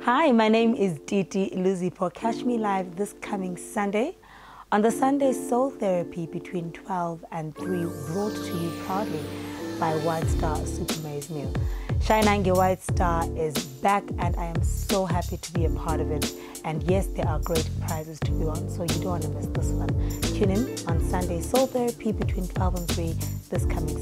Hi, my name is Titi Luzipo. Catch me live this coming Sunday on the Sunday Soul Therapy between 12 and 3, brought to you proudly by White Star Super Maize Meal. Shainange White Star is back and I am so happy to be a part of it. And yes, there are great prizes to be won, so you don't want to miss this one. Tune in on Sunday Soul Therapy between 12 and 3 this coming